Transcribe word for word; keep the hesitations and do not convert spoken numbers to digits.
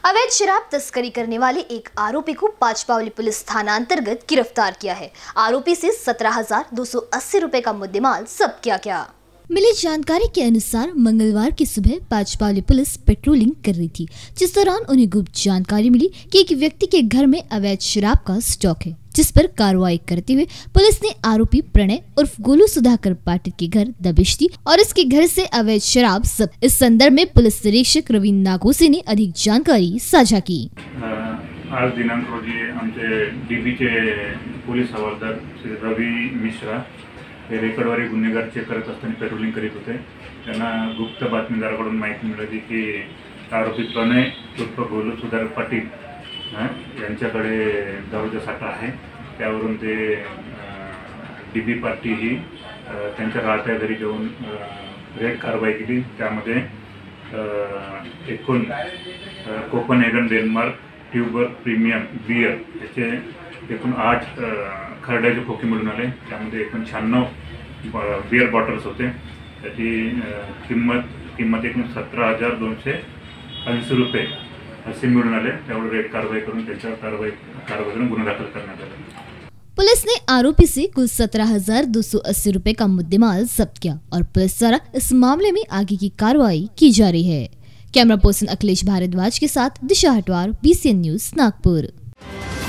अवैध शराब तस्करी करने वाले एक आरोपी को पांचपावली पुलिस थाना अंतर्गत गिरफ्तार किया है। आरोपी से सत्रह हजार दो सौ अस्सी रुपए का मुद्देमाल जब्त किया गया। मिली जानकारी के अनुसार मंगलवार की सुबह पांचपावली पुलिस पेट्रोलिंग कर रही थी, जिस दौरान उन्हें गुप्त जानकारी मिली कि एक व्यक्ति के घर में अवैध शराब का स्टॉक है, जिस पर कार्रवाई करते हुए पुलिस ने आरोपी प्रणय उर्फ गोलू सुधाकर पाटिल के घर दबिश दी और इसके घर से अवैध शराब जब्त। इस संदर्भ में पुलिस निरीक्षक रवींद्र नागोसे ने अधिक जानकारी साझा की। आज दिनांक रोजी आमचे डीबीचे पोलीस हवालदार श्री रवी मिश्रा हे रेकॉर्डवारी गुन्हेगार चेक करत असताना पेट्रोलिंग करीत होते। त्यांना गुप्त बातमीदाराकडून माहिती मिळाली की आरोपी प्रणय उर्फ गोलू सुधाकर पाटील यांच्याकडे दारूचा साठा आहे। त्यावरून ते डीबी पार्टी ही त्यांच्या राहत्या घरी जाऊन रेड कारवाई केली। त्यामध्ये एकूण Copenhagen Denmark Tuborg premium beer याचे एकूण आठ खरड्याचे खोके मिळून आले। त्यामध्ये एकूण शहाण्णव बियर बॉटल्स होते। त्याची किंमत किंमत एकूण सतरा हजार दोनशे ऐंशी रुपये असे मिळून आले। त्यावर रेड कारवाई करून त्याच्यावर कारवाई कारवाई करून गुन्हा दाखल करण्यात आला। पुलिस ने आरोपी से कुल सत्रह हजार दो सौ अस्सी रुपए का मुद्देमाल जब्त किया और पुलिस द्वारा इस मामले में आगे की कार्रवाई की जा रही है। कैमरा पर्सन अखिलेश भारद्वाज के साथ Disha Hatwar, B C N news Nagpur.